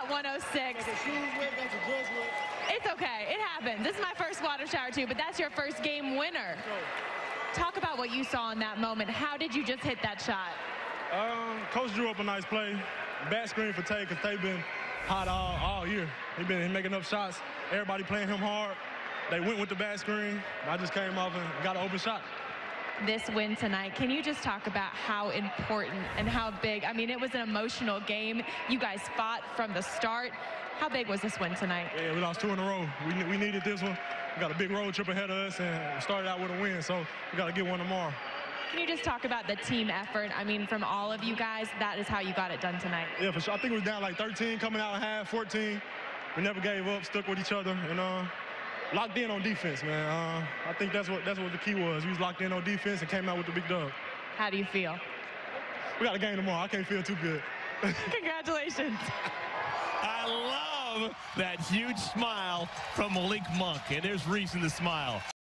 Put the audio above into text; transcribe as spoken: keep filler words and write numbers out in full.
one oh six. It's okay. It happens. This is my first water shower, too, but that's your first game winner. Talk about what you saw in that moment. How did you just hit that shot? Um, Coach drew up a nice play. Back screen for Tay, because Tay been hot all, all year. He been making up shots. Everybody playing him hard. They went with the back screen. I just came off and got an open shot. This win tonight, can you just talk about how important and how big? I mean, it was an emotional game. You guys fought from the start. How big was this win tonight? Yeah, we lost two in a row. We, we needed this one. We got a big road trip ahead of us, and we started out with a win, so we got to get one tomorrow. Can you just talk about the team effort? I mean, from all of you guys, that is how you got it done tonight. Yeah, for sure. I think we was down like thirteen coming out of half, fourteen. We never gave up, stuck with each other, and uh, locked in on defense, man. Uh, I think that's what that's what the key was. We was locked in on defense and came out with the big dub. How do you feel? We got a game tomorrow. I can't feel too good. Congratulations. I love that huge smile from Malik Monk, and there's reason to smile.